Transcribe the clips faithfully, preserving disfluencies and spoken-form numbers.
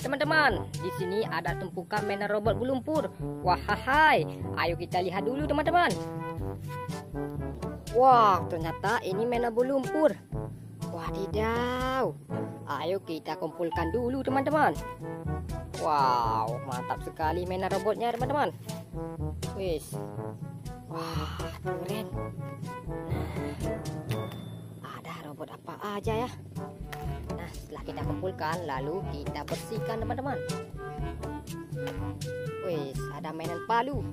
lihat teman-teman, di sini ada tumpukan mainan robot berlumpur. Wahai, ayo kita lihat dulu teman-teman. Wah, ternyata ini mainan berlumpur. Wadidaw. Ayo kita kumpulkan dulu teman-teman. Wow, mantap sekali mainan robotnya teman-teman. Wis. Wah, keren. Nah, ada robot apa aja ya? Nah, setelah kita kumpulkan, lalu kita bersihkan teman-teman. Wis, ada mainan palu.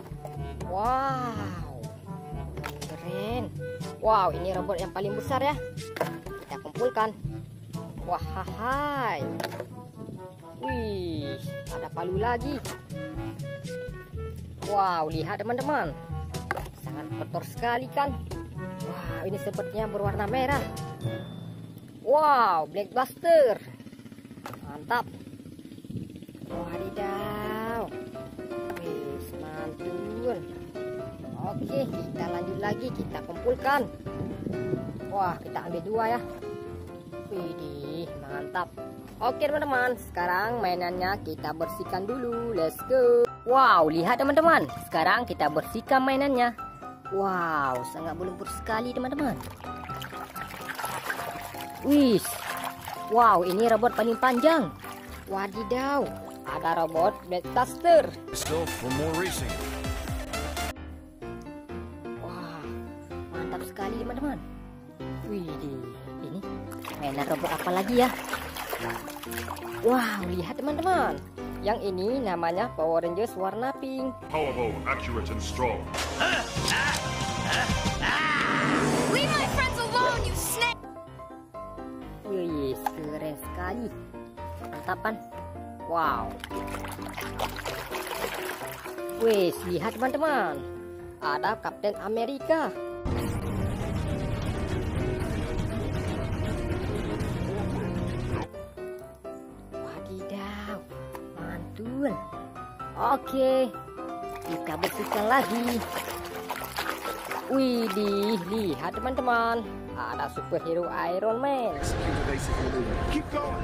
Wow, keren. Wow, ini robot yang paling besar ya. Kita kumpulkan. Wahai. Wih, ada palu lagi. Wow, lihat teman-teman. Sangat kotor sekali kan. Wow, ini sepertinya berwarna merah. Wow, Blackbuster. Mantap. Wadidaw. Wih, mantul. Oke, kita lanjut lagi. Kita kumpulkan. Wah, kita ambil dua ya. Widih, mantap. Oke teman-teman, sekarang mainannya kita bersihkan dulu. Let's go. Wow, lihat teman-teman. Sekarang kita bersihkan mainannya. Wow, sangat berlumpur sekali teman-teman. Wih, wow, ini robot paling panjang. Wadidaw, ada robot Blackbuster. Wah, mantap sekali teman-teman. Wih, ini mainan robot apa lagi ya? Wow, lihat teman-teman. Yang ini namanya Power Rangers warna pink. Powerful, accurate, and strong. Leave my friends alone, you snake! Wih, keren sekali. Mantap kan? Wow. Wih, lihat teman-teman. Ada Kapten Amerika. Wadidaw, mantul. Oke, kita bersihkan lagi. Widih, lihat teman-teman. Ada superhero Iron Man. Keep going.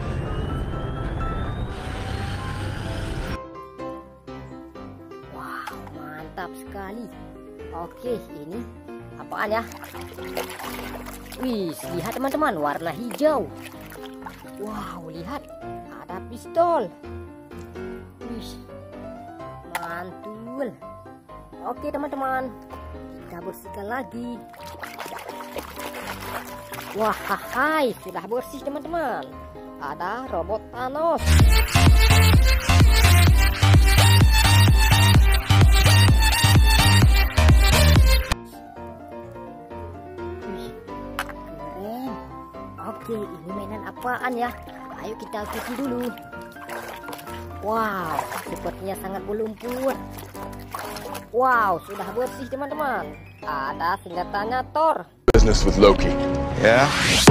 Wow, mantap sekali. Oke, ini apaan ya? Wih, lihat teman-teman, warna hijau. Wow, lihat, ada pistol. Wih, mantul. Oke teman-teman, kita bersihkan lagi. Wah, hai, sudah bersih teman-teman. Ada robot Thanos. Wih, keren. Oke, ini mainan apaan ya? Ayo kita cuci dulu. Wow, sepertinya sangat berlumpur. Wow, sudah bersih teman-teman. Ada senjatanya Thor. Business with Loki. Yeah.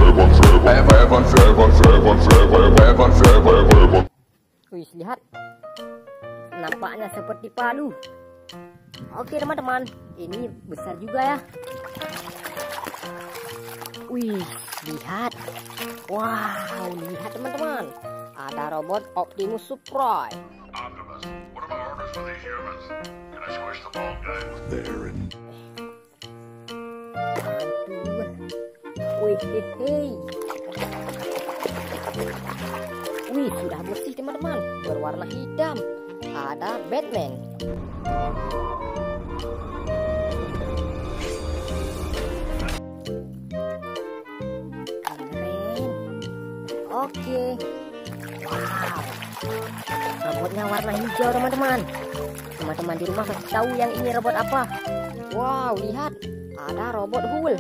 Wih, lihat. Nampaknya seperti palu. Oke teman-teman, ini besar juga ya. Wih, lihat. Wow, lihat teman-teman. Ada robot Optimus Prime. Optimus, what are my orders for these humans? Can I squish the bald guy? There and Mantul. Wih, hehe. Wih, sudah bersih teman-teman. Berwarna hitam. Ada Batman. Keren. Oke. Wow. Robotnya warna hijau teman-teman. Teman-teman di rumah pasti tahu yang ini robot apa. Wow, lihat. Ada robot Hulk.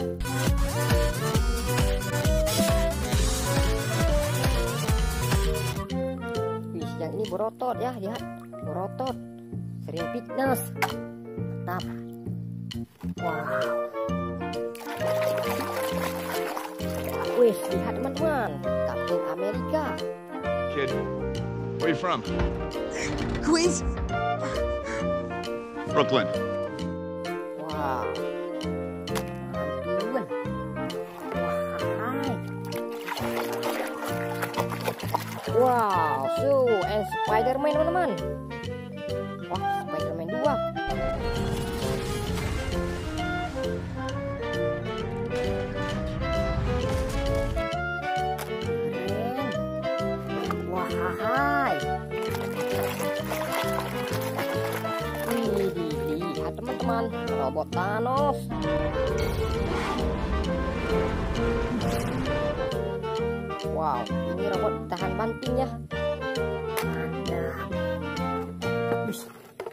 Wih, yang ini berotot ya, lihat. Berotot. Sering fitness. Mantap. Wow. Wih, lihat teman-teman. Kapten Amerika. kid, where you from? Queens? Brooklyn. Wow. Mantul. Wah, hai. Wow, so and Spider-Man teman-teman. Wah, Spider-Man dua. Keren. Wah, hai. Wih, lihat teman-teman, robot Thanos. Wow, ini robot tahan banting ya. Mantap. Wih.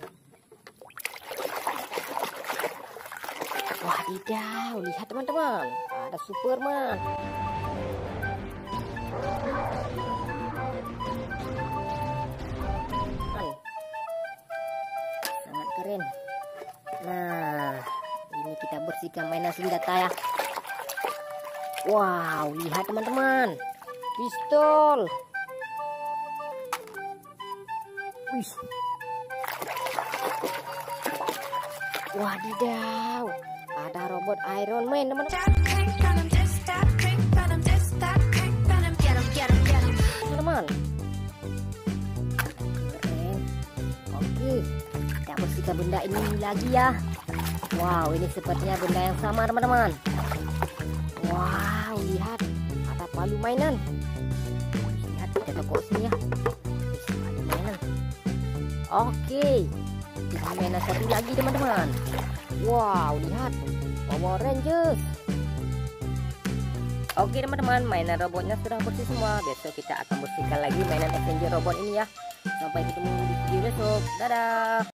Wadidaw, lihat teman-teman, ada Superman. Sangat keren. Nah, ini kita bersihkan mainan senjata ya. Wow, lihat teman-teman, pistol. Wih. Wadidaw, ada robot Iron Man teman-teman. Teman-teman. Keren. Oke, kita bersihkan benda ini lagi ya. Wow, ini sepertinya benda yang sama teman-teman. Wow, lihat, ada palu mainan. Lihat, kita toko sini ya. Palu mainan. Oke, kita mainan satu lagi teman-teman. Wow, lihat, Power Rangers. Oke teman-teman, mainan robotnya sudah bersih semua. Besok kita akan bersihkan lagi mainan Avenger robot ini ya. Sampai ketemu di video besok. Dadah.